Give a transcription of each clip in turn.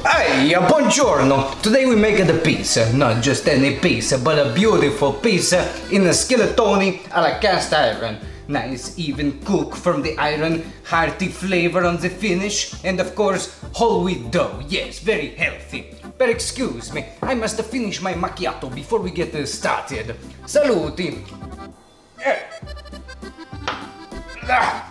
Hey, buongiorno! Today we make the pizza, not just any pizza, but a beautiful pizza in a skilletone alla cast iron. Nice even cook from the iron, hearty flavor on the finish, and of course whole wheat dough, yes, very healthy. But excuse me, I must finish my macchiato before we get started. Saluti! Ah.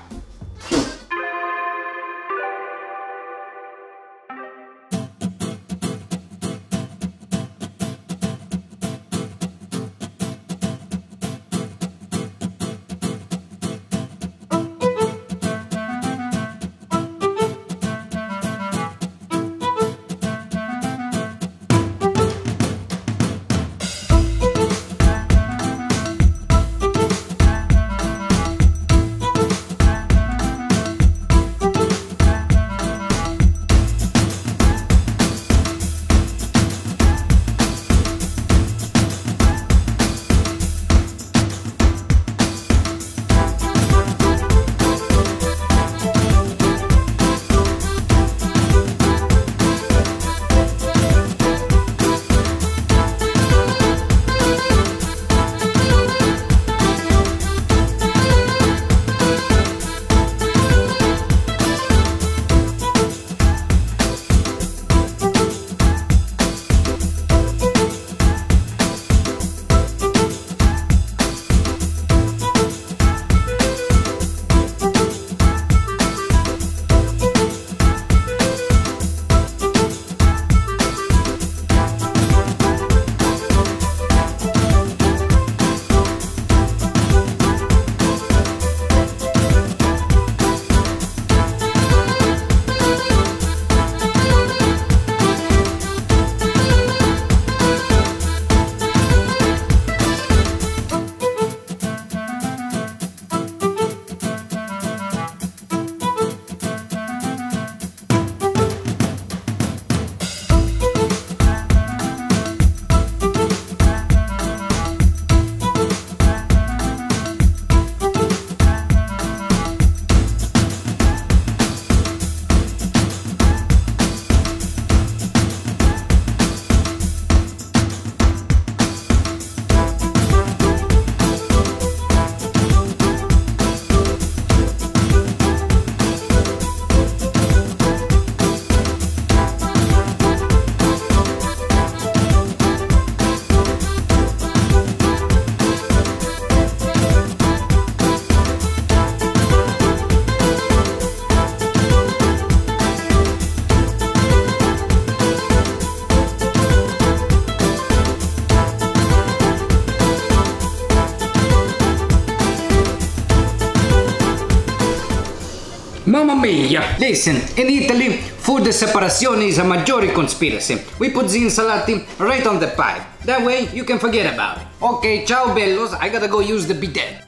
Mamma mia! Listen, in Italy, food separation is a major conspiracy. We put the insalati right on the pie. That way, you can forget about it. Okay, ciao bellos, I gotta go use the bidet.